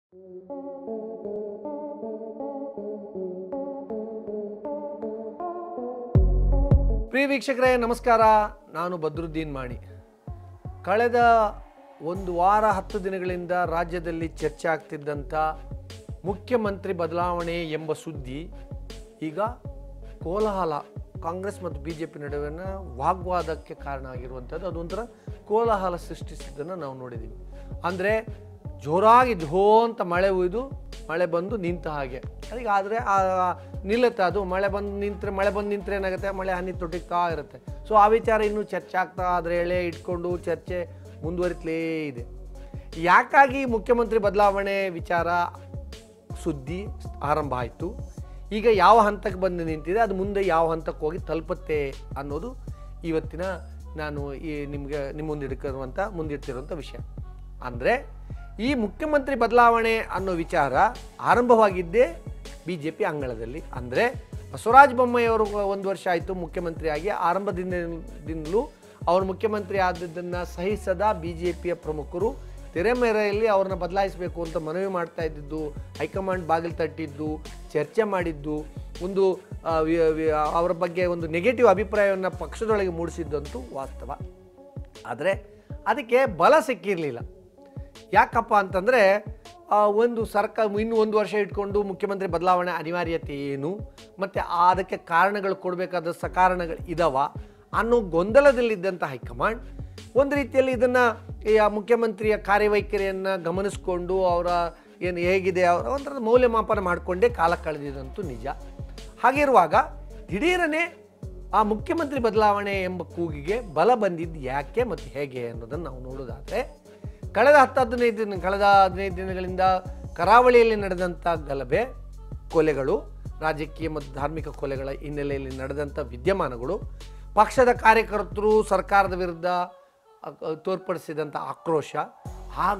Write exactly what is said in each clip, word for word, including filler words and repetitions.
ಪ್ರಿಯ ವೀಕ್ಷಕರೇ ನಮಸ್ಕಾರ, ನಾನು ಬದ್ರುದ್ದೀನ್ ಮಾಣಿ. ಕಳೆದ ಒಂದು ವಾರ ಹತ್ತು ದಿನಗಳಿಂದ ರಾಜ್ಯದಲ್ಲಿ ಚರ್ಚೆ ಆಗ್ತಿದ್ದಂಥ ಮುಖ್ಯಮಂತ್ರಿ ಬದಲಾವಣೆ ಎಂಬ ಸುದ್ದಿ ಈಗ ಕೋಲಾಹಲ, ಕಾಂಗ್ರೆಸ್ ಮತ್ತು ಬಿ ಜೆ ಪಿ ನಡುವಿನ ವಾಗ್ವಾದಕ್ಕೆ ಕಾರಣ ಆಗಿರುವಂಥದ್ದು. ಅದೊಂಥರ ಕೋಲಾಹಲ ಸೃಷ್ಟಿಸಿದ್ದನ್ನು ನಾವು ನೋಡಿದ್ದೀವಿ. ಅಂದರೆ ಜೋರಾಗಿ ಝೋ ಅಂತ ಮಳೆ ಉಯ್ದು ಮಳೆ ಬಂದು ನಿಂತ ಹಾಗೆ ಅದಕ್ಕೆ. ಆದರೆ ನಿಲ್ಲುತ್ತೆ ಅದು. ಮಳೆ ಬಂದು ನಿಂತರೆ ಮಳೆ ಬಂದು ನಿಂತರೆ ಏನಾಗುತ್ತೆ, ಮಳೆ ಹನಿ ತೊಟ್ಟಿಗ್ತಾ ಇರುತ್ತೆ. ಸೊ ಆ ವಿಚಾರ ಇನ್ನೂ ಚರ್ಚೆ ಆಗ್ತಾ ಆದರೆ ಎಳೆ ಇಟ್ಕೊಂಡು ಚರ್ಚೆ ಮುಂದುವರಿತಲೇ ಇದೆ. ಯಾಕಾಗಿ ಮುಖ್ಯಮಂತ್ರಿ ಬದಲಾವಣೆ ವಿಚಾರ ಸುದ್ದಿ ಆರಂಭ ಆಯಿತು, ಈಗ ಯಾವ ಹಂತಕ್ಕೆ ಬಂದು ನಿಂತಿದೆ, ಅದು ಮುಂದೆ ಯಾವ ಹಂತಕ್ಕೆ ಹೋಗಿ ತಲುಪುತ್ತೆ ಅನ್ನೋದು ಇವತ್ತಿನ ನಾನು ಈ ನಿಮಗೆ ನಿಮ್ಮ ಮುಂದಿಡ್ಕಿರುವಂಥ ಮುಂದಿಡ್ತಿರುವಂಥ ವಿಷಯ. ಅಂದರೆ ಈ ಮುಖ್ಯಮಂತ್ರಿ ಬದಲಾವಣೆ ಅನ್ನೋ ವಿಚಾರ ಆರಂಭವಾಗಿದ್ದೇ ಬಿ ಜೆ ಪಿ ಅಂಗಳದಲ್ಲಿ. ಅಂದರೆ ಬಸವರಾಜ ಬೊಮ್ಮಾಯಿಯವರು ಒಂದು ವರ್ಷ ಆಯಿತು ಮುಖ್ಯಮಂತ್ರಿಯಾಗಿ. ಆರಂಭದಿಂದಲೂ ಅವರು ಮುಖ್ಯಮಂತ್ರಿ ಆದದ್ದನ್ನು ಸಹಿಸದ ಬಿ ಜೆ ಪಿಯ ಪ್ರಮುಖರು ತೆರೆಮೆರೆಯಲ್ಲಿ ಅವ್ರನ್ನ ಬದಲಾಯಿಸಬೇಕು ಅಂತ ಮನವಿ ಮಾಡ್ತಾ ಇದ್ದಿದ್ದು, ಹೈಕಮಾಂಡ್ ಬಾಗಿಲು ತಟ್ಟಿದ್ದು, ಚರ್ಚೆ ಮಾಡಿದ್ದು, ಒಂದು ಅವರ ಬಗ್ಗೆ ಒಂದು ನೆಗೆಟಿವ್ ಅಭಿಪ್ರಾಯವನ್ನು ಪಕ್ಷದೊಳಗೆ ಮೂಡಿಸಿದ್ದಂತೂ ವಾಸ್ತವ. ಆದರೆ ಅದಕ್ಕೆ ಬಲ ಸಿಕ್ಕಿರಲಿಲ್ಲ. ಯಾಕಪ್ಪ ಅಂತಂದರೆ ಒಂದು ಸರ್ಕಾರ ಇನ್ನೂ ಒಂದು ವರ್ಷ ಇಟ್ಕೊಂಡು ಮುಖ್ಯಮಂತ್ರಿ ಬದಲಾವಣೆ ಅನಿವಾರ್ಯತೆ ಏನು, ಮತ್ತು ಅದಕ್ಕೆ ಕಾರಣಗಳು ಕೊಡಬೇಕಾದ ಸಕಾರಣಗಳು ಇದಾವ ಅನ್ನೋ ಗೊಂದಲದಲ್ಲಿದ್ದಂಥ ಹೈಕಮಾಂಡ್ ಒಂದು ರೀತಿಯಲ್ಲಿ ಇದನ್ನು ಮುಖ್ಯಮಂತ್ರಿಯ ಕಾರ್ಯವೈಖರಿಯನ್ನು ಗಮನಿಸ್ಕೊಂಡು ಅವರ ಏನು ಹೇಗಿದೆ ಅವರ ಒಂಥರ ಮೌಲ್ಯಮಾಪನ ಮಾಡಿಕೊಂಡೇ ಕಾಲ ಕಳೆದಿದಂತೂ ನಿಜ. ಹಾಗಿರುವಾಗ ದಿಢೀರನೇ ಆ ಮುಖ್ಯಮಂತ್ರಿ ಬದಲಾವಣೆ ಎಂಬ ಕೂಗಿಗೆ ಬಲ ಬಂದಿದ್ದು ಯಾಕೆ ಮತ್ತು ಹೇಗೆ ಅನ್ನೋದನ್ನು ನಾವು ನೋಡೋದಾದರೆ, ಕಳೆದ ಹತ್ತು ಹದಿನೈದು ದಿನ ಕಳೆದ ಹದಿನೈದು ದಿನಗಳಿಂದ ಕರಾವಳಿಯಲ್ಲಿ ನಡೆದಂಥ ಗಲಭೆ, ಕೊಲೆಗಳು, ರಾಜಕೀಯ ಮತ್ತು ಧಾರ್ಮಿಕ ಕೊಲೆಗಳ ಹಿನ್ನೆಲೆಯಲ್ಲಿ ನಡೆದಂಥ ವಿದ್ಯಮಾನಗಳು, ಪಕ್ಷದ ಕಾರ್ಯಕರ್ತರು ಸರ್ಕಾರದ ವಿರುದ್ಧ ತೋರ್ಪಡಿಸಿದಂಥ ಆಕ್ರೋಶ, ಆಗ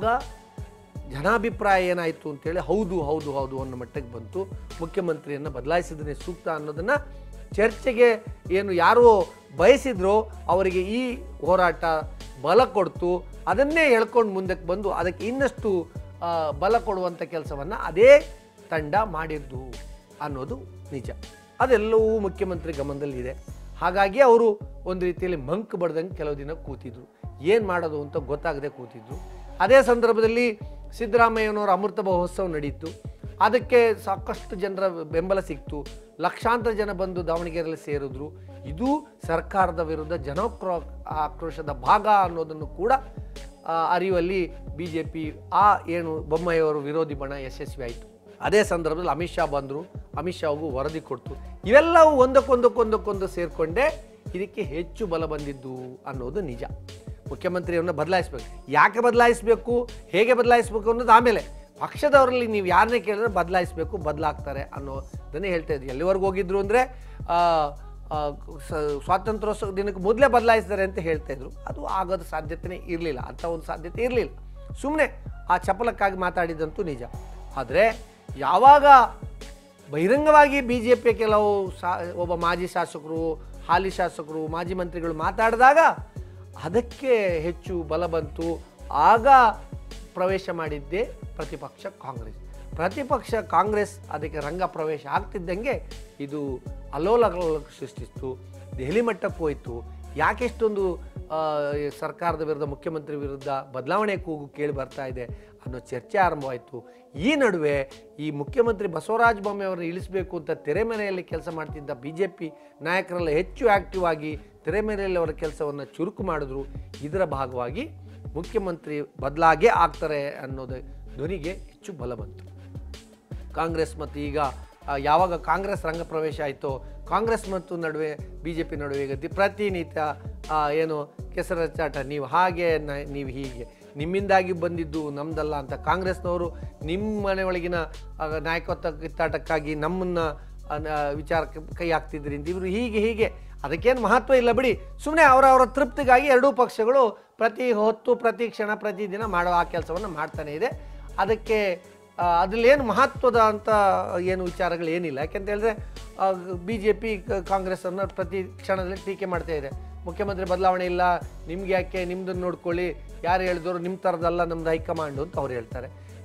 ಜನಾಭಿಪ್ರಾಯ ಏನಾಯಿತು ಅಂತೇಳಿ ಹೌದು ಹೌದು ಹೌದು ಅನ್ನೋ ಮಟ್ಟಕ್ಕೆ ಬಂತು. ಮುಖ್ಯಮಂತ್ರಿಯನ್ನು ಬದಲಾಯಿಸಿದ್ರೆ ಸೂಕ್ತ ಅನ್ನೋದನ್ನು ಚರ್ಚೆಗೆ ಏನು ಯಾರು ಬಯಸಿದ್ರೋ ಅವರಿಗೆ ಈ ಹೋರಾಟ ಬಲ ಕೊಡ್ತು. ಅದನ್ನೇ ಎಳ್ಕೊಂಡು ಮುಂದಕ್ಕೆ ಬಂದು ಅದಕ್ಕೆ ಇನ್ನಷ್ಟು ಬಲ ಕೊಡುವಂಥ ಕೆಲಸವನ್ನು ಅದೇ ತಂಡ ಮಾಡಿದ್ದು ಅನ್ನೋದು ನಿಜ. ಅದೆಲ್ಲವೂ ಮುಖ್ಯಮಂತ್ರಿ ಗಮನದಲ್ಲಿದೆ. ಹಾಗಾಗಿ ಅವರು ಒಂದು ರೀತಿಯಲ್ಲಿ ಮಂಕ್ ಬಡ್ದಂಗೆ ಕೆಲವು ದಿನ ಕೂತಿದ್ರು, ಏನು ಮಾಡೋದು ಅಂತ ಗೊತ್ತಾಗದೆ ಕೂತಿದ್ರು. ಅದೇ ಸಂದರ್ಭದಲ್ಲಿ ಸಿದ್ದರಾಮಯ್ಯನವರ ಅಮೃತ ಮಹೋತ್ಸವ ನಡೀತು. ಅದಕ್ಕೆ ಸಾಕಷ್ಟು ಜನರ ಬೆಂಬಲ ಸಿಕ್ತು. ಲಕ್ಷಾಂತರ ಜನ ಬಂದು ದಾವಣಗೆರೆಯಲ್ಲಿ ಸೇರಿದ್ರು. ಇದು ಸರ್ಕಾರದ ವಿರುದ್ಧ ಜನಕ್ರೋ ಆಕ್ರೋಶದ ಭಾಗ ಅನ್ನೋದನ್ನು ಕೂಡ ಅರಿಯುವಲ್ಲಿ ಬಿ ಜೆ ಪಿ ಆ ಏನು ಬೊಮ್ಮಾಯಿಯವರು ವಿರೋಧಿ ಬಣ ಯಶಸ್ವಿ ಆಯಿತು. ಅದೇ ಸಂದರ್ಭದಲ್ಲಿ ಅಮಿತ್ ಶಾ ಬಂದರು, ಅಮಿತ್ ಶಾಗೂ ವರದಿ ಕೊಡ್ತು. ಇವೆಲ್ಲವೂ ಒಂದಕ್ಕೊಂದಕ್ಕೊಂದಕ್ಕೊಂದು ಸೇರಿಕೊಂಡೇ ಇದಕ್ಕೆ ಹೆಚ್ಚು ಬಲ ಬಂದಿದ್ದು ಅನ್ನೋದು ನಿಜ. ಮುಖ್ಯಮಂತ್ರಿಯನ್ನು ಬದಲಾಯಿಸಬೇಕು, ಯಾಕೆ ಬದಲಾಯಿಸಬೇಕು, ಹೇಗೆ ಬದಲಾಯಿಸಬೇಕು ಅನ್ನೋದು ಆಮೇಲೆ. ಪಕ್ಷದವರಲ್ಲಿ ನೀವು ಯಾರನ್ನೇ ಕೇಳಿದ್ರೆ ಬದಲಾಯಿಸಬೇಕು, ಬದಲಾಗ್ತಾರೆ ಅನ್ನೋದನ್ನೇ ಹೇಳ್ತಾ ಇದ್ವಿ. ಎಲ್ಲಿವರೆಗೂ ಹೋಗಿದ್ರು ಅಂದರೆ ಸ್ವಾತಂತ್ರ್ಯೋತ್ಸವ ದಿನಕ್ಕೆ ಮೊದಲೇ ಬದಲಾಯಿಸ್ತಾರೆ ಅಂತ ಹೇಳ್ತಾಯಿದ್ರು. ಅದು ಆಗೋದು ಸಾಧ್ಯತೆಯೇ ಇರಲಿಲ್ಲ, ಅಂಥ ಒಂದು ಸಾಧ್ಯತೆ ಇರಲಿಲ್ಲ. ಸುಮ್ಮನೆ ಆ ಚಪಲಕ್ಕಾಗಿ ಮಾತಾಡಿದಂತೂ ನಿಜ. ಆದರೆ ಯಾವಾಗ ಬಹಿರಂಗವಾಗಿ ಬಿ ಜೆ ಪಿಯ ಕೆಲವು ಸಾ ಒಬ್ಬ ಮಾಜಿ ಶಾಸಕರು, ಹಾಲಿ ಶಾಸಕರು, ಮಾಜಿ ಮಂತ್ರಿಗಳು ಮಾತಾಡಿದಾಗ ಅದಕ್ಕೆ ಹೆಚ್ಚು ಬಲ ಬಂತು. ಆಗ ಪ್ರವೇಶ ಮಾಡಿದ್ದೇ ಪ್ರತಿಪಕ್ಷ ಕಾಂಗ್ರೆಸ್. ಪ್ರತಿಪಕ್ಷ ಕಾಂಗ್ರೆಸ್ ಅದಕ್ಕೆ ರಂಗ ಪ್ರವೇಶ ಆಗ್ತಿದ್ದಂಗೆ ಇದು ಅಲ್ಲೋಲಕಲ್ಲೋಲ ಸೃಷ್ಟಿಸ್ತು. ದೆಹಲಿ ಮಟ್ಟಕ್ಕೆ ಹೋಯಿತು. ಯಾಕೆಷ್ಟೊಂದು ಸರ್ಕಾರದ ವಿರುದ್ಧ, ಮುಖ್ಯಮಂತ್ರಿ ವಿರುದ್ಧ ಬದಲಾವಣೆ ಕೂಗು ಕೇಳಿ ಬರ್ತಾ ಇದೆ ಅನ್ನೋ ಚರ್ಚೆ ಆರಂಭವಾಯಿತು. ಈ ನಡುವೆ ಈ ಮುಖ್ಯಮಂತ್ರಿ ಬಸವರಾಜ ಬೊಮ್ಮಾಯಿಯವರನ್ನು ಇಳಿಸಬೇಕು ಅಂತ ತೆರೆಮರೆಯಲ್ಲಿ ಕೆಲಸ ಮಾಡ್ತಿದ್ದ ಬಿ ಜೆ ಪಿ ನಾಯಕರೆಲ್ಲ ಹೆಚ್ಚು ಆ್ಯಕ್ಟಿವ್ ಆಗಿ ತೆರೆಮರೆಯಲ್ಲಿ ಅವರ ಕೆಲಸವನ್ನು ಚುರುಕು ಮಾಡಿದ್ರು. ಇದರ ಭಾಗವಾಗಿ ಮುಖ್ಯಮಂತ್ರಿ ಬದಲಾಗೇ ಆಗ್ತಾರೆ ಅನ್ನೋದು ಧ್ವನಿಗೆ ಹೆಚ್ಚು ಬಲ ಬಂತು. ಕಾಂಗ್ರೆಸ್ ಮತ್ತು ಈಗ ಯಾವಾಗ ಕಾಂಗ್ರೆಸ್ ರಂಗ ಪ್ರವೇಶ ಆಯಿತೋ, ಕಾಂಗ್ರೆಸ್ ಮತ್ತು ನಡುವೆ ಬಿ ಜೆ ಪಿ ನಡುವೆ ಈಗ ಪ್ರತಿನಿತ್ಯ ಏನು ಕೆಸರಚಾಟ, ನೀವು ಹಾಗೆ ನೀವು ಹೀಗೆ, ನಿಮ್ಮಿಂದಾಗಿ ಬಂದಿದ್ದು ನಮ್ಮದಲ್ಲ ಅಂತ ಕಾಂಗ್ರೆಸ್ನವರು ನಿಮ್ಮ ಮನೆಯೊಳಗಿನ ನಾಯಕತ್ವ ಕಿತ್ತಾಟಕ್ಕಾಗಿ ನಮ್ಮನ್ನು ವಿಚಾರಕ್ಕೆ ಕೈ ಹಾಕ್ತಿದ್ರಿ ಅಂತ ಇವರು ಹೀಗೆ ಹೀಗೆ ಅದಕ್ಕೇನು ಮಹತ್ವ ಇಲ್ಲ ಬಿಡಿ. ಸುಮ್ಮನೆ ಅವರವರ ತೃಪ್ತಿಗಾಗಿ ಎರಡೂ ಪಕ್ಷಗಳು ಪ್ರತಿ ಹೊತ್ತು, ಪ್ರತಿ ಕ್ಷಣ, ಪ್ರತಿದಿನ ಮಾಡೋ ಆ ಕೆಲಸವನ್ನು ಮಾಡ್ತಾನೆ ಇದೆ. ಅದಕ್ಕೆ ಅದರಲ್ಲೇನು ಮಹತ್ವದ ಅಂತ ಏನು ವಿಚಾರಗಳು ಏನಿಲ್ಲ. ಯಾಕೆಂತ ಹೇಳಿದ್ರೆ ಬಿ ಜೆ ಪಿ ಕಾಂಗ್ರೆಸ್ಸನ್ನು ಪ್ರತಿ ಕ್ಷಣದಲ್ಲಿ ಟೀಕೆ ಮಾಡ್ತಾ ಇದೆ. ಮುಖ್ಯಮಂತ್ರಿ ಬದಲಾವಣೆ ಇಲ್ಲ, ನಿಮ್ಗೆ ಯಾಕೆ, ನಿಮ್ಮದನ್ನು ನೋಡ್ಕೊಳ್ಳಿ, ಯಾರು ಹೇಳಿದವರು ನಿಮ್ಮ ಥರದಲ್ಲ ನಮ್ಮದು ಹೈಕಮಾಂಡು ಅಂತ ಅವ್ರು ಹೇಳ್ತಾರೆ.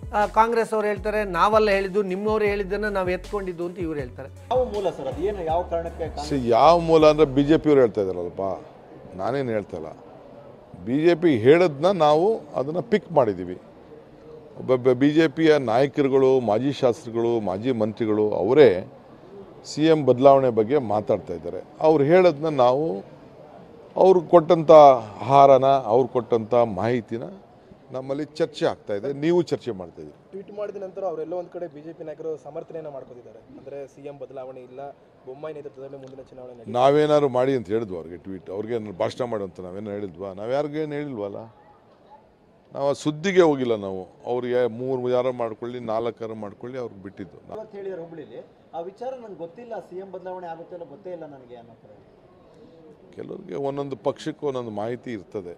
ಕಾಂಗ್ರೆಸ್ ಅವ್ರು ಹೇಳ್ತಾರೆ ನಾವೆಲ್ಲ ಹೇಳಿದ್ದು ನಿಮ್ಮವ್ರು ಹೇಳಿದ್ದನ್ನು ನಾವು ಎತ್ಕೊಂಡಿದ್ದು ಅಂತ ಇವ್ರು ಹೇಳ್ತಾರೆ. ಯಾವ ಮೂಲ ಸರ್ ಅದು, ಏನು ಯಾವ ಕಾರಣಕ್ಕೆ? ಯಾವ ಮೂಲ ಅಂದರೆ ಬಿ ಜೆ ಪಿಯವ್ರು ಹೇಳ್ತಾ ಇದ್ದಾರಲ್ಲಪ್ಪ, ನಾನೇನು ಹೇಳ್ತಾ ಇಲ್ಲ. ಬಿ ಜೆ ಪಿ ಹೇಳೋದನ್ನ ನಾವು ಅದನ್ನು ಪಿಕ್ ಮಾಡಿದ್ದೀವಿ. ಒಬ್ಬೊಬ್ಬ ಬಿ ಜೆ ಪಿಯ ನಾಯಕರುಗಳು, ಮಾಜಿ ಶಾಸಕರುಗಳು, ಮಾಜಿ ಮಂತ್ರಿಗಳು ಅವರೇ ಸಿ ಎಂ ಬದಲಾವಣೆ ಬಗ್ಗೆ ಮಾತಾಡ್ತಾ ಇದ್ದಾರೆ. ಅವ್ರು ಹೇಳೋದನ್ನ ನಾವು ಅವ್ರು ಕೊಟ್ಟಂಥ ಆಹಾರನ, ಅವ್ರು ಕೊಟ್ಟಂಥ ಮಾಹಿತಿನ ನಮ್ಮಲ್ಲಿ ಚರ್ಚೆ ಆಗ್ತಾ ಇದೆ, ನೀವು ಚರ್ಚೆ ಮಾಡ್ತಾ ಇದ್ದೀರಿ. ಟ್ವೀಟ್ ಮಾಡಿದ ನಂತರ ಅವರೆಲ್ಲ ಒಂದು ಕಡೆ ಬಿಜೆಪಿ ನಾಯಕರು ಸಮರ್ಥನೆಯನ್ನು ಮಾಡ್ಕೊಂಡಿದ್ದಾರೆ. ಅಂದರೆ ಸಿ ಎಂ ಬದಲಾವಣೆ ಇಲ್ಲ, ಬೊಮ್ಮಾಯಿ ನೇತೃತ್ವದಲ್ಲಿ ಮುಂದಿನ ಚುನಾವಣೆ ನಡೆಯುತ್ತೆ. ನಾವೇನಾದ್ರು ಮಾಡಿ ಅಂತ ಹೇಳಿದ್ವಿ ಅವ್ರಿಗೆ ಟ್ವೀಟ್, ಅವ್ರಿಗೆ ಭಾಷಣ ಮಾಡಿ ಅಂತ ನಾವೇನು ಹೇಳಿದ್ವಾ? ನಾವು ಯಾರಿಗೇನು ಹೇಳಿಲ್ವಲ್ಲ. ನಾವು ಆ ಸುದ್ದಿಗೆ ಹೋಗಿಲ್ಲ. ನಾವು ಅವ್ರಿಗೆ ಮೂರು ಯಾರು ಮಾಡ್ಕೊಳ್ಳಿ, ನಾಲ್ಕಾರು ಮಾಡ್ಕೊಳ್ಳಿ, ಅವ್ರಿಗೆ ಬಿಟ್ಟಿದ್ದು. ಇವತ್ತು ಹೇಳಿದ್ರು ಹುಬ್ಳಿಲಿ, ಆ ವಿಚಾರ ನಂಗೆ ಗೊತ್ತಿಲ್ಲ, ಸಿ ಎಂ ಬದಲಾವಣೆ ಆಗುತ್ತೆ ಇಲ್ಲ ಗೊತ್ತೇ ಇಲ್ಲ ನನಗೆ ಅನ್ನೋ ಥರ. ಕೆಲವ್ರಿಗೆ ಒಂದೊಂದು ಪಕ್ಷಕ್ಕೆ ಒಂದೊಂದು ಮಾಹಿತಿ ಇರ್ತದೆ.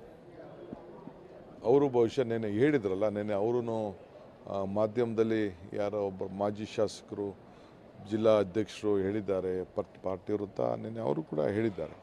ಅವರು ಬಹುಶಃ ನೆನೆ ಹೇಳಿದ್ರಲ್ಲ, ನೆನೆ ಅವರು ಮಾಧ್ಯಮದಲ್ಲಿ ಯಾರೋ ಒಬ್ಬ ಮಾಜಿ ಶಾಸಕರು, ಜಿಲ್ಲಾ ಅಧ್ಯಕ್ಷರು ಹೇಳಿದ್ದಾರೆ ಪಾರ್ಟಿ ಪಾರ್ಟಿಯವರು ಅಂತ ನೆನೆ ಅವರು ಕೂಡ ಹೇಳಿದ್ದಾರೆ.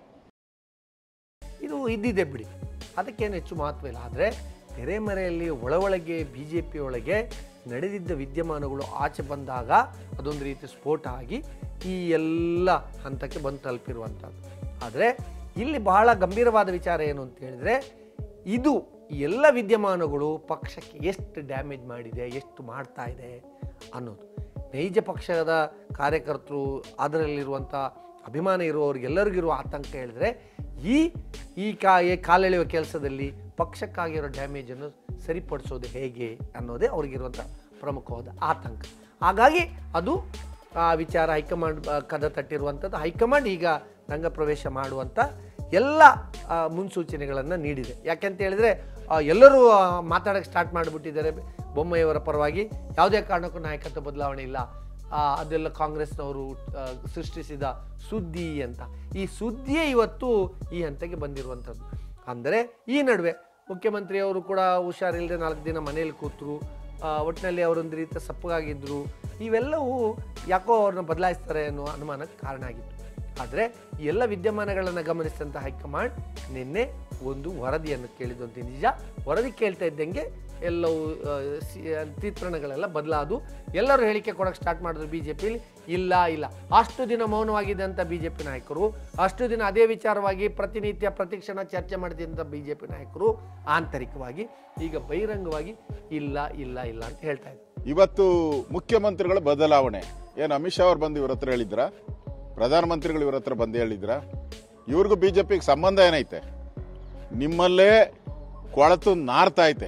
ಇದು ಇದ್ದಿದೆ ಬಿಡಿ, ಅದಕ್ಕೇನು ಹೆಚ್ಚು ಮಹತ್ವ ಇಲ್ಲ. ಆದರೆ ತೆರೆಮರೆಯಲ್ಲಿ ಒಳ ಒಳಗೆ ಬಿ ಜೆ ಪಿ ಒಳಗೆ ನಡೆದಿದ್ದ ವಿದ್ಯಮಾನಗಳು ಆಚೆ ಬಂದಾಗ ಅದೊಂದು ರೀತಿ ಸ್ಫೋಟ ಆಗಿ ಈ ಎಲ್ಲ ಹಂತಕ್ಕೆ ಬಂದು ತಲುಪಿರುವಂಥದ್ದು. ಆದರೆ ಇಲ್ಲಿ ಬಹಳ ಗಂಭೀರವಾದ ವಿಚಾರ ಏನು ಅಂತ ಹೇಳಿದರೆ, ಇದು ಎಲ್ಲ ವಿದ್ಯಮಾನಗಳು ಪಕ್ಷಕ್ಕೆ ಎಷ್ಟು ಡ್ಯಾಮೇಜ್ ಮಾಡಿದೆ, ಎಷ್ಟು ಮಾಡ್ತಾ ಇದೆ ಅನ್ನೋದು. ನೈಜ ಪಕ್ಷದ ಕಾರ್ಯಕರ್ತರು, ಅದರಲ್ಲಿರುವಂಥ ಅಭಿಮಾನ ಇರುವವ್ರಿಗೆಲ್ಲರಿಗಿರುವ ಆತಂಕ ಹೇಳಿದ್ರೆ, ಈ ಈ ಕಾ ಕಾಲೆಳೆಯುವ ಕೆಲಸದಲ್ಲಿ ಪಕ್ಷಕ್ಕಾಗಿರೋ ಡ್ಯಾಮೇಜನ್ನು ಸರಿಪಡಿಸೋದು ಹೇಗೆ ಅನ್ನೋದೇ ಅವ್ರಿಗಿರುವಂಥ ಪ್ರಮುಖವಾದ ಆತಂಕ. ಹಾಗಾಗಿ ಅದು ಆ ವಿಚಾರ ಹೈಕಮಾಂಡ್ ಕದ ತಟ್ಟಿರುವಂಥದ್ದು. ಹೈಕಮಾಂಡ್ ಈಗ ರಂಗ ಪ್ರವೇಶ ಮಾಡುವಂಥ ಎಲ್ಲ ಮುನ್ಸೂಚನೆಗಳನ್ನು ನೀಡಿದೆ. ಯಾಕೆಂತ ಹೇಳಿದರೆ ಎಲ್ಲರೂ ಮಾತಾಡೋಕ್ಕೆ ಸ್ಟಾರ್ಟ್ ಮಾಡಿಬಿಟ್ಟಿದ್ದಾರೆ ಬೊಮ್ಮಾಯಿಯವರ ಪರವಾಗಿ. ಯಾವುದೇ ಕಾರಣಕ್ಕೂ ನಾಯಕತ್ವ ಬದಲಾವಣೆ ಇಲ್ಲ, ಅದೆಲ್ಲ ಕಾಂಗ್ರೆಸ್ನವರು ಸೃಷ್ಟಿಸಿದ ಸುದ್ದಿ ಅಂತ. ಈ ಸುದ್ದಿಯೇ ಇವತ್ತು ಈ ಹಂತಕ್ಕೆ ಬಂದಿರುವಂಥದ್ದು. ಅಂದರೆ ಈ ನಡುವೆ ಮುಖ್ಯಮಂತ್ರಿಯವರು ಕೂಡ ಹುಷಾರಿಲ್ಲದೆ ನಾಲ್ಕು ದಿನ ಮನೆಯಲ್ಲಿ ಕೂತರು, ಒಟ್ಟಿನಲ್ಲಿ ಅವರೊಂದು ರೀತಿ ಸಪ್ಪಗಾಗಿದ್ದರು. ಇವೆಲ್ಲವೂ ಯಾಕೋ ಅವ್ರನ್ನ ಬದಲಾಯಿಸ್ತಾರೆ ಅನ್ನೋ ಅನುಮಾನಕ್ಕೆ ಕಾರಣ ಆಗಿತ್ತು. ಆದರೆ ಈ ಎಲ್ಲ ವಿದ್ಯಮಾನಗಳನ್ನು ಗಮನಿಸಿದಂಥ ಹೈಕಮಾಂಡ್ ನಿನ್ನೆ ಒಂದು ವರದಿಯನ್ನು ಕೇಳಿದಂತೆ ನಿಜ. ವರದಿ ಕೇಳ್ತಾ ಇದ್ದಂಗೆ ಎಲ್ಲವೂ ಚಿತ್ರಣಗಳೆಲ್ಲ ಬದಲಾದು ಎಲ್ಲರೂ ಹೇಳಿಕೆ ಕೊಡೋಕ್ಕೆ ಸ್ಟಾರ್ಟ್ ಮಾಡಿದ್ರು ಬಿ ಜೆ ಪಿಲಿ. ಇಲ್ಲ ಇಲ್ಲ ಅಷ್ಟು ದಿನ ಮೌನವಾಗಿದ್ದಂಥ ಬಿ ಜೆ ಪಿ ನಾಯಕರು, ಅಷ್ಟು ದಿನ ಅದೇ ವಿಚಾರವಾಗಿ ಪ್ರತಿನಿತ್ಯ ಪ್ರತಿಕ್ಷಣ ಚರ್ಚೆ ಮಾಡ್ತಿದ್ದಂಥ ಬಿ ಜೆ ಪಿ ನಾಯಕರು ಆಂತರಿಕವಾಗಿ ಈಗ ಬಹಿರಂಗವಾಗಿ ಇಲ್ಲ ಇಲ್ಲ ಇಲ್ಲ ಅಂತ ಹೇಳ್ತಾ ಇದ್ದಾರೆ. ಇವತ್ತು ಮುಖ್ಯಮಂತ್ರಿಗಳ ಬದಲಾವಣೆ ಏನು ಅಮಿತ್ ಶಾ ಅವ್ರು ಬಂದು ಇವ್ರ ಹತ್ರ ಹೇಳಿದ್ರ, ಪ್ರಧಾನಮಂತ್ರಿಗಳು ಇವ್ರ ಹತ್ರ ಬಂದು ಹೇಳಿದ್ರ? ಇವ್ರಿಗೂ ಬಿಜೆಪಿಗೆ ಸಂಬಂಧ ಏನೈತೆ? ನಿಮ್ಮಲ್ಲೇ ಕೊಳತು ನಾರ್ತಾ ಐತೆ,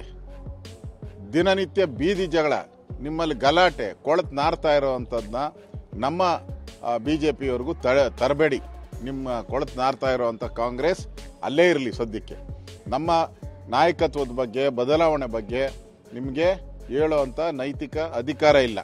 ದಿನನಿತ್ಯ ಬೀದಿ ಜಗಳ, ನಿಮ್ಮಲ್ಲಿ ಗಲಾಟೆ, ಕೊಳತು ನಾರ್ತಾ ಇರೋವಂಥದ್ದನ್ನ ನಮ್ಮ ಬಿ ಜೆ ಪಿಯವ್ರಿಗೂ ತ ತರಬೇಡಿ. ನಿಮ್ಮ ಕೊಳತು ನಾರ್ತಾ ಇರೋವಂಥ ಕಾಂಗ್ರೆಸ್ ಅಲ್ಲೇ ಇರಲಿ ಸದ್ಯಕ್ಕೆ. ನಮ್ಮ ನಾಯಕತ್ವದ ಬಗ್ಗೆ, ಬದಲಾವಣೆ ಬಗ್ಗೆ ನಿಮಗೆ ಹೇಳೋವಂಥ ನೈತಿಕ ಅಧಿಕಾರ ಇಲ್ಲ.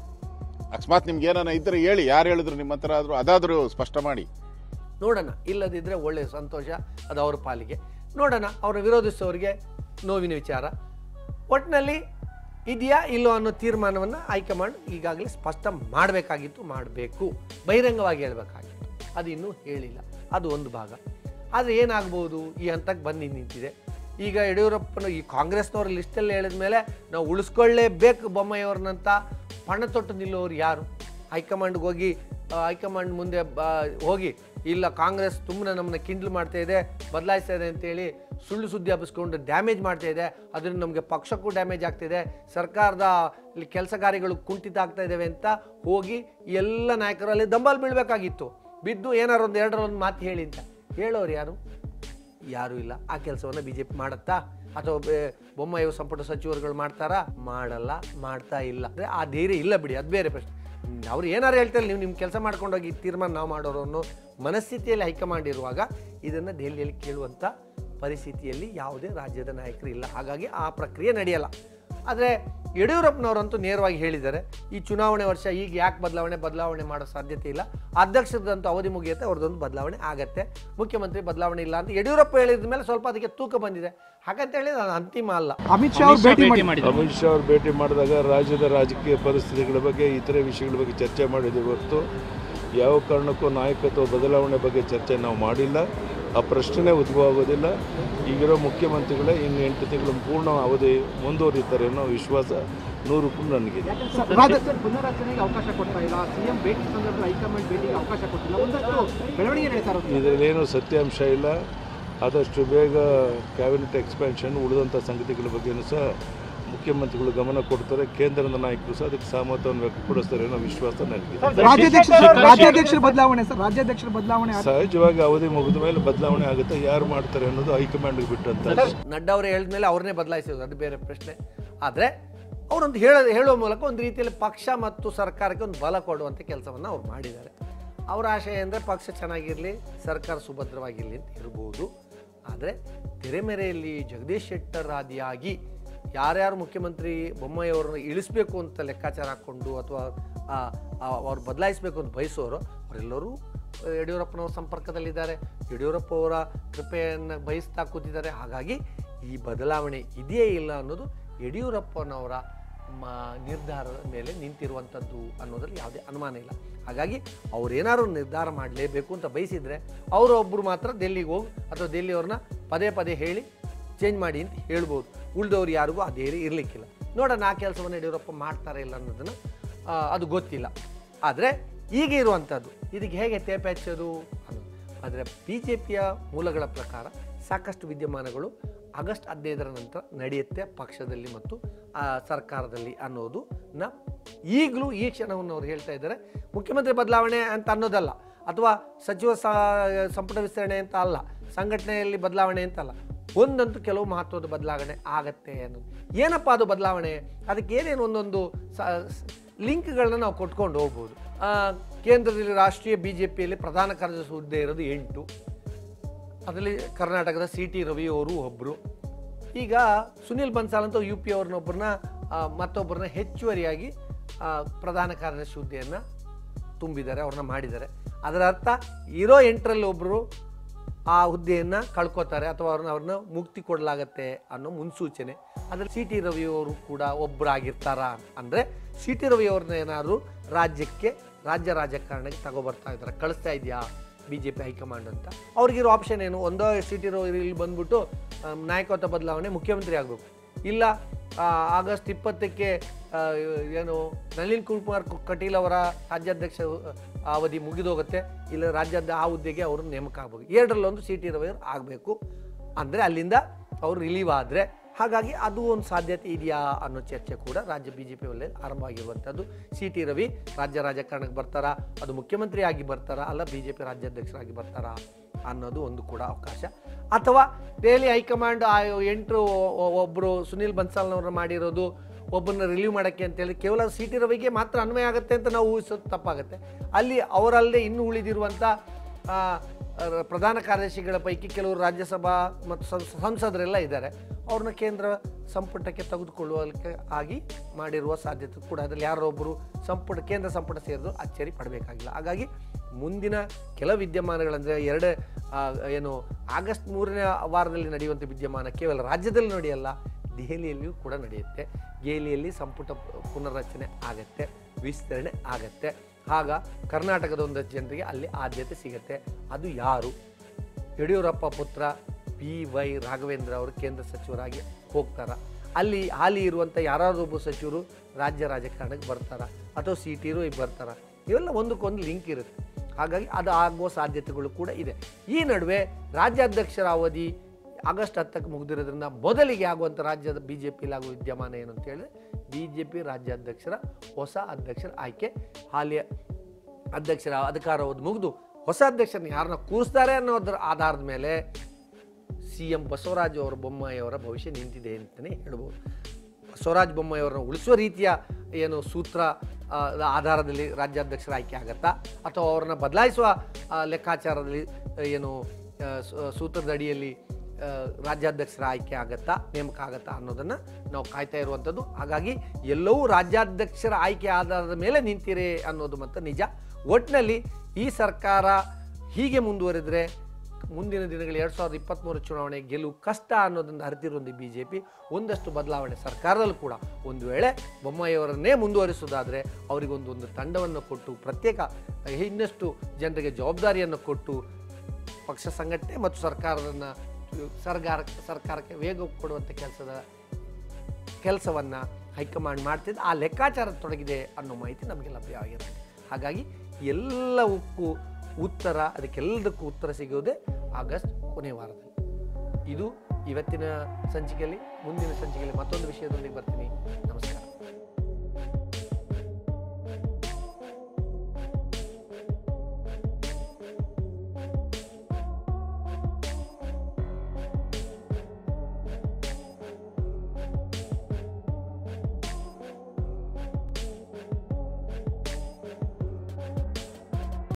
ಅಕಸ್ಮಾತ್ ನಿಮ್ಗೆ ಏನಾನ ಇದ್ರೆ ಹೇಳಿ, ಯಾರು ಹೇಳಿದ್ರು ನಿಮ್ಮ ಹತ್ರ ಆದರೂ ಅದಾದರೂ ಸ್ಪಷ್ಟ ಮಾಡಿ ನೋಡೋಣ. ಇಲ್ಲದಿದ್ದರೆ ಒಳ್ಳೆಯ ಸಂತೋಷ, ಅದು ಅವ್ರ ಪಾಲಿಗೆ. ನೋಡೋಣ, ಅವರ ವಿರೋಧಿಸೋರಿಗೆ ನೋವಿನ ವಿಚಾರ. ಒಟ್ಟಿನಲ್ಲಿ ಇದೆಯಾ ಇಲ್ಲೋ ಅನ್ನೋ ತೀರ್ಮಾನವನ್ನು ಹೈಕಮಾಂಡ್ ಈಗಾಗಲೇ ಸ್ಪಷ್ಟ ಮಾಡಬೇಕಾಗಿತ್ತು, ಮಾಡಬೇಕು, ಬಹಿರಂಗವಾಗಿ ಹೇಳಬೇಕಾಗಿತ್ತು. ಅದು ಇನ್ನೂ ಹೇಳಿಲ್ಲ, ಅದು ಒಂದು ಭಾಗ. ಆದರೆ ಏನಾಗ್ಬೋದು, ಈ ಹಂತಕ್ಕೆ ಬಂದು ನಿಂತಿದೆ. ಈಗ ಯಡಿಯೂರಪ್ಪನ ಈ ಕಾಂಗ್ರೆಸ್ನವ್ರ ಲಿಸ್ಟಲ್ಲಿ ಹೇಳಿದ ಮೇಲೆ ನಾವು ಉಳಿಸ್ಕೊಳ್ಳೇಬೇಕು ಬೊಮ್ಮಾಯಿಯವ್ರನ್ನಂತ ಪಣ ತೊಟ್ಟು ನಿಲ್ಲೋರು ಯಾರು? ಹೈಕಮಾಂಡ್ಗೆ ಹೋಗಿ ಹೈಕಮಾಂಡ್ ಮುಂದೆ ಹೋಗಿ ಇಲ್ಲ ಕಾಂಗ್ರೆಸ್ ತುಂಬ ನಮ್ಮನ್ನ ಕಿಂಡ್ಲು ಮಾಡ್ತಾ ಇದೆ, ಬದಲಾಯಿಸ್ತಾ ಇದೆ ಅಂತೇಳಿ ಸುಳ್ಳು ಸುದ್ದಿ ಹಬ್ಬಿಸ್ಕೊಂಡು ಡ್ಯಾಮೇಜ್ ಮಾಡ್ತಾ ಇದೆ, ಅದರಿಂದ ನಮಗೆ ಪಕ್ಷಕ್ಕೂ ಡ್ಯಾಮೇಜ್ ಆಗ್ತಿದೆ, ಸರ್ಕಾರದ ಇಲ್ಲಿ ಕೆಲಸ ಕಾರ್ಯಗಳು ಕುಂಠಿತ ಆಗ್ತಾ ಇದ್ದಾವೆ ಅಂತ ಹೋಗಿ ಎಲ್ಲ ನಾಯಕರಲ್ಲಿ ದಂಬಲ್ ಬೀಳಬೇಕಾಗಿತ್ತು. ಬಿದ್ದು ಏನಾರು ಒಂದು ಎರಡರೊಂದು ಮಾತು ಹೇಳಿ ಅಂತ ಹೇಳೋರು ಯಾರು? ಯಾರೂ ಇಲ್ಲ. ಆ ಕೆಲಸವನ್ನು ಬಿ ಜೆ ಪಿ ಮಾಡುತ್ತಾ ಅಥವಾ ಬೊಮ್ಮಾಯಿ ಸಂಪುಟ ಸಚಿವರುಗಳು ಮಾಡ್ತಾರಾ? ಮಾಡಲ್ಲ, ಮಾಡ್ತಾ ಇಲ್ಲ. ಅಂದರೆ ಆ ಧೈರ್ಯ ಇಲ್ಲ ಬಿಡಿ, ಅದು ಬೇರೆ ಪ್ರಶ್ನೆ. ಅವ್ರು ಏನಾರು ಹೇಳ್ತಾರೆ, ನೀವು ನಿಮ್ಮ ಕೆಲಸ ಮಾಡ್ಕೊಂಡೋಗಿ ತೀರ್ಮಾನ ನಾವು ಮಾಡೋರು ಅನ್ನೋ ಮನಸ್ಥಿತಿಯಲ್ಲಿ ಹೈಕಮಾಂಡ್ ಇರುವಾಗ ಇದನ್ನು ದೆಹಲಿಯಲ್ಲಿ ಕೇಳುವಂಥ ಪರಿಸ್ಥಿತಿಯಲ್ಲಿ ಯಾವುದೇ ರಾಜ್ಯದ ನಾಯಕರು ಇಲ್ಲ. ಹಾಗಾಗಿ ಆ ಪ್ರಕ್ರಿಯೆ ನಡೆಯಲ್ಲ. ಆದರೆ ಯಡಿಯೂರಪ್ಪನವರಂತೂ ನೇರವಾಗಿ ಹೇಳಿದ್ದಾರೆ, ಈ ಚುನಾವಣೆ ವರ್ಷ ಈಗ ಯಾಕೆ ಬದಲಾವಣೆ ಬದಲಾವಣೆ ಮಾಡೋ ಸಾಧ್ಯತೆ ಇಲ್ಲ, ಅಧ್ಯಕ್ಷರದಂತೂ ಅವಧಿ ಮುಗಿಯುತ್ತೆ, ಅವ್ರದ್ದೊಂದು ಬದಲಾವಣೆ ಆಗತ್ತೆ, ಮುಖ್ಯಮಂತ್ರಿ ಬದಲಾವಣೆ ಇಲ್ಲ ಅಂತ ಯಡಿಯೂರಪ್ಪ ಹೇಳಿದ ಮೇಲೆ ಸ್ವಲ್ಪ ಅದಕ್ಕೆ ತೂಕ ಬಂದಿದೆ. ಹಾಗಂತ ಹೇಳಿ ಅದು ಅಂತಿಮ ಅಲ್ಲ. ಅಮಿತ್ ಶಾ ಭೇಟಿ ಮಾಡಿ ಅಮಿತ್ ಶಾ ಅವರು ಭೇಟಿ ಮಾಡಿದಾಗ ರಾಜ್ಯದ ರಾಜಕೀಯ ಪರಿಸ್ಥಿತಿಗಳ ಬಗ್ಗೆ, ಇತರೆ ವಿಷಯಗಳ ಬಗ್ಗೆ ಚರ್ಚೆ ಮಾಡಿದ್ದೀವಿ ಹೊರತು ಯಾವ ಕಾರಣಕ್ಕೂ ನಾಯಕತ್ವ ಬದಲಾವಣೆ ಬಗ್ಗೆ ಚರ್ಚೆ ನಾವು ಮಾಡಿಲ್ಲ. ಆ ಪ್ರಶ್ನೆ ಉದ್ಭವ ಆಗೋದಿಲ್ಲ. ಈಗಿರೋ ಮುಖ್ಯಮಂತ್ರಿಗಳೇ ಇನ್ನು ಎಂಟು ತಿಂಗಳು ಪೂರ್ಣ ಅವಧಿ ಮುಂದುವರಿತಾರೆ ಅನ್ನೋ ವಿಶ್ವಾಸ ನೂರು ರೂಪಾಯಿ ನನಗೆ. ಪುನರಚನೆಗೆ ಅವಕಾಶ ಕೊಡ್ತಾ ಇಲ್ಲ, ಸಿಎಂ ಭೇಟಿ ಸಂದರ್ಭದಲ್ಲಿ ಹೈಕಮಾಂಡ್ ಭೇಟಿಗೆ ಅವಕಾಶ ಕೊಟ್ಟಿಲ್ಲ, ಒಂದಷ್ಟು ಬೆಳವಣಿಗೆ ನಡೀತಾ ಇರೋದು. ಇದರಲ್ಲೇನು ಸತ್ಯಾಂಶ ಇಲ್ಲ. ಆದಷ್ಟು ಬೇಗ ಕ್ಯಾಬಿನೆಟ್ ಎಕ್ಸ್ಪ್ಯಾನ್ಷನ್ ಉಳಿದಂಥ ಸಂಗತಿಗಳ ಬಗ್ಗೆಯೂ ಸಹ ಮುಖ್ಯಮಂತ್ರಿಗಳು ಗಮನ ಕೊಡ್ತಾರೆ. ಕೇಂದ್ರದ ನಾಯಕರು ಸಹ ಅದಕ್ಕೆ ಸಹಮತವನ್ನು ವ್ಯಕ್ತಪಡಿಸ್ತಾರೆ ಅನ್ನೋ ವಿಶ್ವಾಸ ನನಗೆ. ರಾಜ್ಯಾಧ್ಯಕ್ಷರ ಬದಲಾವಣೆ ಸರ್ ರಾಜ್ಯಾಧ್ಯಕ್ಷರ ಬದಲಾವಣೆ ಸಹಜವಾಗಿ ಅವಧಿ ಮುಗಿದ ಮೇಲೆ ಬದಲಾವಣೆ ಆಗುತ್ತೆ. ಯಾರು ಮಾಡ್ತಾರೆ ಅನ್ನೋದು ಹೈಕಮಾಂಡ್ಗೆ ಬಿಟ್ಟಂತ. ನಡ್ಡಾ ಅವರು ಹೇಳಿದ ಮೇಲೆ ಅವ್ರನ್ನೇ ಬದಲಾಯಿಸೋದು ಅದು ಬೇರೆ ಪ್ರಶ್ನೆ. ಆದರೆ ಅವರೊಂದು ಹೇಳ ಹೇಳುವ ಮೂಲಕ ಒಂದು ರೀತಿಯಲ್ಲಿ ಪಕ್ಷ ಮತ್ತು ಸರ್ಕಾರಕ್ಕೆ ಒಂದು ಬಲ ಕೊಡುವಂಥ ಕೆಲಸವನ್ನು ಅವ್ರು ಮಾಡಿದ್ದಾರೆ. ಅವರ ಆಶಯ ಅಂದರೆ ಪಕ್ಷ ಚೆನ್ನಾಗಿರಲಿ, ಸರ್ಕಾರ ಸುಭದ್ರವಾಗಿರಲಿ ಅಂತ ಇರ್ಬೋದು. ಆದರೆ ತೆರೆಮೆರೆಯಲ್ಲಿ ಜಗದೀಶ್ ಶೆಟ್ಟರ್ ಆದಿಯಾಗಿ ಯಾರ್ಯಾರು ಮುಖ್ಯಮಂತ್ರಿ ಬೊಮ್ಮಾಯಿ ಅವ್ರನ್ನ ಇಳಿಸ್ಬೇಕು ಅಂತ ಲೆಕ್ಕಾಚಾರ ಹಾಕ್ಕೊಂಡು ಅಥವಾ ಅವ್ರು ಬದಲಾಯಿಸಬೇಕು ಅಂತ ಬಯಸೋರು ಅವರೆಲ್ಲರೂ ಯಡಿಯೂರಪ್ಪನವ್ರ ಸಂಪರ್ಕದಲ್ಲಿದ್ದಾರೆ. ಯಡಿಯೂರಪ್ಪ ಅವರ ಕೃಪೆಯನ್ನು ಬಯಸ್ತಾ ಕೂತಿದ್ದಾರೆ. ಹಾಗಾಗಿ ಈ ಬದಲಾವಣೆ ಇದೆಯೇ ಇಲ್ಲ ಅನ್ನೋದು ಯಡಿಯೂರಪ್ಪನವರ ಮ ನಿರ್ಧಾರದ ಮೇಲೆ ನಿಂತಿರುವಂಥದ್ದು ಅನ್ನೋದ್ರಲ್ಲಿ ಯಾವುದೇ ಅನುಮಾನ ಇಲ್ಲ. ಹಾಗಾಗಿ ಅವ್ರೇನಾದ್ರು ನಿರ್ಧಾರ ಮಾಡಲೇಬೇಕು ಅಂತ ಬಯಸಿದರೆ ಅವರೊಬ್ಬರು ಮಾತ್ರ ಡೆಲ್ಲಿಗೆ ಹೋಗಿ ಅಥವಾ ಡೆಲ್ಲಿಯವ್ರನ್ನ ಪದೇ ಪದೇ ಹೇಳಿ ಚೇಂಜ್ ಮಾಡಿ ಅಂತ ಹೇಳ್ಬೋದು. ಉಳಿದವ್ರು ಯಾರಿಗೂ ಅದೇ ಇರಲಿಕ್ಕಿಲ್ಲ. ನೋಡೋಣ ಆ ಕೆಲಸವನ್ನು ಯಡಿಯೂರಪ್ಪ ಮಾಡ್ತಾರೆ ಇಲ್ಲ ಅನ್ನೋದನ್ನು ಅದು ಗೊತ್ತಿಲ್ಲ. ಆದರೆ ಈಗ ಇರುವಂಥದ್ದು ಇದಕ್ಕೆ ಹೇಗೆ ತೇಪೆ ಹಚ್ಚೋದು ಅನ್ನೋದು. ಆದರೆ ಬಿ ಜೆ ಪಿಯ ಮೂಲಗಳ ಪ್ರಕಾರ ಸಾಕಷ್ಟು ವಿದ್ಯಮಾನಗಳು ಆಗಸ್ಟ್ ಹದಿನೈದರ ನಂತರ ನಡೆಯುತ್ತೆ ಪಕ್ಷದಲ್ಲಿ ಮತ್ತು ಸರ್ಕಾರದಲ್ಲಿ ಅನ್ನೋದು ನ ಈಗಲೂ ಈ ಕ್ಷಣವನ್ನು ಅವ್ರು ಹೇಳ್ತಾ ಇದ್ದಾರೆ. ಮುಖ್ಯಮಂತ್ರಿ ಬದಲಾವಣೆ ಅಂತ ಅನ್ನೋದಲ್ಲ, ಅಥವಾ ಸಚಿವ ಸಂಪುಟ ವಿಸ್ತರಣೆ ಅಂತ ಅಲ್ಲ, ಸಂಘಟನೆಯಲ್ಲಿ ಬದಲಾವಣೆ ಅಂತಲ್ಲ, ಒಂದಂತೂ ಕೆಲವು ಮಹತ್ವದ ಬದಲಾವಣೆ ಆಗತ್ತೆ ಅನ್ನೋದು. ಏನಪ್ಪ ಅದು ಬದಲಾವಣೆ? ಅದಕ್ಕೆ ಏನೇನು ಒಂದೊಂದು ಸ ಲಿಂಕ್ಗಳನ್ನ ನಾವು ಕೊಟ್ಕೊಂಡು ಹೋಗ್ಬೋದು. ಕೇಂದ್ರದಲ್ಲಿ ರಾಷ್ಟ್ರೀಯ ಬಿ ಜೆ ಪಿಯಲ್ಲಿ ಪ್ರಧಾನ ಕಾರ್ಯದರ್ಶಿ ಹುದ್ದೆ ಇರೋದು ಎಂಟು, ಅದರಲ್ಲಿ ಕರ್ನಾಟಕದ ಸಿ ಟಿ ರವಿ ಅವರು ಒಬ್ಬರು. ಈಗ ಸುನಿಲ್ ಬನ್ಸಾಲ್ ಅಂತ ಯು ಪಿ ಅವ್ರನ್ನೊಬ್ಬರನ್ನ ಮತ್ತೊಬ್ಬರನ್ನ ಹೆಚ್ಚುವರಿಯಾಗಿ ಪ್ರಧಾನ ಕಾರ್ಯದರ್ಶಿ ಹುದ್ದೆಯನ್ನು ತುಂಬಿದ್ದಾರೆ, ಅವ್ರನ್ನ ಮಾಡಿದ್ದಾರೆ. ಅದರ ಅರ್ಥ ಇರೋ ಎಂಟರಲ್ಲಿ ಒಬ್ಬರು ಆ ಹುದ್ದೆಯನ್ನು ಕಳ್ಕೊತಾರೆ ಅಥವಾ ಅವ್ರನ್ನ ಅವ್ರನ್ನ ಮುಕ್ತಿ ಕೊಡಲಾಗತ್ತೆ ಅನ್ನೋ ಮುನ್ಸೂಚನೆ. ಅದರಲ್ಲಿ ಸಿ ಟಿ ರವಿಯವರು ಕೂಡ ಒಬ್ಬರಾಗಿರ್ತಾರ ಅಂದರೆ ಸಿ ಟಿ ರವಿಯವ್ರನ್ನ ಏನಾದರೂ ರಾಜ್ಯಕ್ಕೆ ರಾಜ್ಯ ರಾಜಕಾರಣಕ್ಕೆ ತಗೊಬರ್ತಾ ಇದ್ದಾರೆ, ಕಳಿಸ್ತಾ ಇದೆಯಾ ಬಿ ಜೆ ಪಿ ಹೈಕಮಾಂಡ್ ಅಂತ. ಅವ್ರಿಗಿರೋ ಆಪ್ಷನ್ ಏನು? ಒಂದೋ ಸಿ ಟಿ ರವಿ ಇಲ್ಲಿ ಬಂದ್ಬಿಟ್ಟು ನಾಯಕತ್ವ ಬದಲಾವಣೆ ಮುಖ್ಯಮಂತ್ರಿ ಆಗಬೇಕು, ಇಲ್ಲ ಆಗಸ್ಟ್ ಇಪ್ಪತ್ತಕ್ಕೆ ಏನು ನಳಿನ್ ಕುಮಾರ್ ಕಟೀಲ್ ಅವರ ರಾಜ್ಯಾಧ್ಯಕ್ಷ ಅವಧಿ ಮುಗಿದೋಗುತ್ತೆ, ಇಲ್ಲ ರಾಜ್ಯದ ಆ ಹುದ್ದೆಗೆ ಅವರು ನೇಮಕ ಆಗಬೇಕು. ಎರಡರಲ್ಲೊಂದು ಸಿ ಟಿ ರವಿ ಆಗಬೇಕು ಅಂದರೆ ಅಲ್ಲಿಂದ ಅವರು ರಿಲೀವ್ ಆದರೆ. ಹಾಗಾಗಿ ಅದು ಒಂದು ಸಾಧ್ಯತೆ ಇದೆಯಾ ಅನ್ನೋ ಚರ್ಚೆ ಕೂಡ ರಾಜ್ಯ ಬಿ ಜೆ ಪಿ ವಲಯ ಆರಂಭ ಆಗಿರುವಂಥದ್ದು. ಸಿ ಟಿ ರವಿ ರಾಜ್ಯ ರಾಜಕಾರಣಕ್ಕೆ ಬರ್ತಾರಾ, ಅದು ಮುಖ್ಯಮಂತ್ರಿ ಆಗಿ ಬರ್ತಾರಾ, ಅಲ್ಲ ಬಿ ಜೆ ಪಿ ರಾಜ್ಯಾಧ್ಯಕ್ಷರಾಗಿ ಬರ್ತಾರಾ ಅನ್ನೋದು ಒಂದು ಕೂಡ ಅವಕಾಶ. ಅಥವಾ ದೆಹಲಿ ಹೈಕಮಾಂಡ್ ಆ ಎಂಟು ಒಬ್ಬರು ಸುನಿಲ್ ಬನ್ಸಾಲ್ನವ್ರನ್ನ ಮಾಡಿರೋದು ಒಬ್ಬರನ್ನ ರಿಲೀವ್ ಮಾಡೋಕ್ಕೆ ಅಂತೇಳಿ ಕೇವಲ ಸಿ ಟಿ ರವಿಗೆ ಮಾತ್ರ ಅನ್ವಯ ಆಗುತ್ತೆ ಅಂತ ನಾವು ಊಹಿಸೋದು ತಪ್ಪಾಗುತ್ತೆ. ಅಲ್ಲಿ ಅವರಲ್ಲೇ ಇನ್ನೂ ಉಳಿದಿರುವಂಥ ಪ್ರಧಾನ ಕಾರ್ಯದರ್ಶಿಗಳ ಪೈಕಿ ಕೆಲವರು ರಾಜ್ಯಸಭಾ ಮತ್ತು ಸಂಸದರೆಲ್ಲ ಇದ್ದಾರೆ, ಅವ್ರನ್ನ ಕೇಂದ್ರ ಸಂಪುಟಕ್ಕೆ ತೆಗೆದುಕೊಳ್ಳುವಕ್ಕೆ ಆಗಿ ಮಾಡಿರುವ ಸಾಧ್ಯತೆ ಕೂಡ ಅದರಲ್ಲಿ ಯಾರೊಬ್ಬರು ಸಂಪುಟ ಕೇಂದ್ರ ಸಂಪುಟ ಸೇರಿದ್ರು ಅಚ್ಚರಿ ಪಡಬೇಕಾಗಿಲ್ಲ. ಹಾಗಾಗಿ ಮುಂದಿನ ಕೆಲ ವಿದ್ಯಮಾನಗಳಂದರೆ ಎರಡು ಏನು ಆಗಸ್ಟ್ ಮೂರನೇ ವಾರದಲ್ಲಿ ನಡೆಯುವಂಥ ವಿದ್ಯಮಾನ ಕೇವಲ ರಾಜ್ಯದಲ್ಲಿ ನಡೆಯಲ್ಲ, ದೆಹಲಿಯಲ್ಲಿಯೂ ಕೂಡ ನಡೆಯುತ್ತೆ. ದೆಹಲಿಯಲ್ಲಿ ಸಂಪುಟ ಪುನರ್ರಚನೆ ಆಗತ್ತೆ, ವಿಸ್ತರಣೆ ಆಗತ್ತೆ. ಆಗ ಕರ್ನಾಟಕದ ಒಂದಷ್ಟು ಜನರಿಗೆ ಅಲ್ಲಿ ಆದ್ಯತೆ ಸಿಗುತ್ತೆ. ಅದು ಯಾರು? ಯಡಿಯೂರಪ್ಪ ಪುತ್ರ ಬಿ ವೈ ರಾಘವೇಂದ್ರ ಅವರು ಕೇಂದ್ರ ಸಚಿವರಾಗಿ ಹೋಗ್ತಾರ, ಅಲ್ಲಿ ಹಾಲಿ ಇರುವಂಥ ಯಾರಾದರೂ ಒಬ್ಬ ಸಚಿವರು ರಾಜ್ಯ ರಾಜಕಾರಣಕ್ಕೆ ಬರ್ತಾರ, ಅಥವಾ ಸಿ ಟಿ ರವಿ ಬರ್ತಾರ, ಇವೆಲ್ಲ ಒಂದಕ್ಕೊಂದು ಲಿಂಕ್ ಇರುತ್ತೆ. ಹಾಗಾಗಿ ಅದು ಆಗುವ ಸಾಧ್ಯತೆಗಳು ಕೂಡ ಇದೆ. ಈ ನಡುವೆ ರಾಜ್ಯಾಧ್ಯಕ್ಷರ ಅವಧಿ ಆಗಸ್ಟ್ ಹತ್ತಕ್ಕೆ ಮುಗಿದಿರೋದ್ರಿಂದ ಮೊದಲಿಗೆ ಆಗುವಂಥ ರಾಜ್ಯದ ಬಿ ಜೆ ಪಿಲಿ ಆಗುವ ವಿದ್ಯಮಾನ ಏನು ಅಂತ ಹೇಳಿದ್ರೆ ಬಿ ಜೆ ಪಿ ರಾಜ್ಯಾಧ್ಯಕ್ಷರ ಹೊಸ ಅಧ್ಯಕ್ಷರ ಆಯ್ಕೆ. ಹಾಲಿಯ ಅಧ್ಯಕ್ಷರ ಅಧಿಕಾರವನ್ನು ಮುಗಿದು ಹೊಸ ಅಧ್ಯಕ್ಷರನ್ನ ಯಾರನ್ನ ಕೂರಿಸ್ತಾರೆ ಅನ್ನೋದ್ರ ಆಧಾರದ ಮೇಲೆ ಸಿ ಎಂ ಬಸವರಾಜ ಅವರ ಬೊಮ್ಮಾಯಿ ಅವರ ಭವಿಷ್ಯ ನಿಂತಿದೆ ಅಂತಲೇ ಹೇಳ್ಬೋದು. ಬಸವರಾಜ ಬೊಮ್ಮಾಯಿ ಅವರನ್ನ ಉಳಿಸುವ ರೀತಿಯ ಏನು ಸೂತ್ರ ಆಧಾರದಲ್ಲಿ ರಾಜ್ಯಾಧ್ಯಕ್ಷರ ಆಯ್ಕೆ ಆಗತ್ತಾ, ಅಥವಾ ಅವ್ರನ್ನ ಬದಲಾಯಿಸುವ ಲೆಕ್ಕಾಚಾರದಲ್ಲಿ ಏನು ಸೂತ್ರದ ಅಡಿಯಲ್ಲಿ ರಾಜ್ಯಾಧ್ಯಕ್ಷರ ಆಯ್ಕೆ ಆಗತ್ತಾ, ನೇಮಕ ಆಗತ್ತಾ ಅನ್ನೋದನ್ನು ನಾವು ಕಾಯ್ತಾ ಇರುವಂಥದ್ದು. ಹಾಗಾಗಿ ಎಲ್ಲವೂ ರಾಜ್ಯಾಧ್ಯಕ್ಷರ ಆಯ್ಕೆ ಆಧಾರದ ಮೇಲೆ ನಿಂತಿರೆ ಅನ್ನೋದು ಮತ್ತು ನಿಜ. ಒಟ್ಟಿನಲ್ಲಿ ಈ ಸರ್ಕಾರ ಹೀಗೆ ಮುಂದುವರೆದರೆ ಮುಂದಿನ ದಿನಗಳು ಎರಡು ಸಾವಿರದ ಇಪ್ಪತ್ತ್ಮೂರು ಚುನಾವಣೆ ಗೆಲುವು ಕಷ್ಟ ಅನ್ನೋದನ್ನು ಅರಿತಿರುವಂಥ ಬಿ ಜೆ ಪಿ ಒಂದಷ್ಟು ಬದಲಾವಣೆ ಸರ್ಕಾರದಲ್ಲೂ ಕೂಡ ಒಂದು ವೇಳೆ ಬೊಮ್ಮಾಯಿಯವರನ್ನೇ ಮುಂದುವರಿಸೋದಾದರೆ ಅವರಿಗೊಂದು ಒಂದು ತಂಡವನ್ನು ಕೊಟ್ಟು ಪ್ರತ್ಯೇಕ ಇನ್ನಷ್ಟು ಜನರಿಗೆ ಜವಾಬ್ದಾರಿಯನ್ನು ಕೊಟ್ಟು ಪಕ್ಷ ಸಂಘಟನೆ ಮತ್ತು ಸರ್ಕಾರವನ್ನು ಸರ್ಕಾರ ಸರ್ಕಾರಕ್ಕೆ ವೇಗ ಕೊಡುವಂಥ ಕೆಲಸದ ಕೆಲಸವನ್ನು ಹೈಕಮಾಂಡ್ ಮಾಡ್ತಿದ್ದು ಆ ಲೆಕ್ಕಾಚಾರ ತೊಡಗಿದೆ ಅನ್ನೋ ಮಾಹಿತಿ ನಮಗೆ ಲಭ್ಯವಾಗಿರುತ್ತೆ. ಹಾಗಾಗಿ ಎಲ್ಲವಕ್ಕೂ ಉತ್ತರ ಅದಕ್ಕೆಲ್ಲದಕ್ಕೂ ಉತ್ತರ ಸಿಗೋದೇ ಆಗಸ್ಟ್ ಕೊನೆ ವಾರದಲ್ಲಿ. ಇದು ಇವತ್ತಿನ ಸಂಚಿಕೆಯಲ್ಲಿ. ಮುಂದಿನ ಸಂಚಿಕೆಯಲ್ಲಿ ಮತ್ತೊಂದು ವಿಷಯದೊಂದಿಗೆ ಬರ್ತೀನಿ. ನಮಸ್ಕಾರ.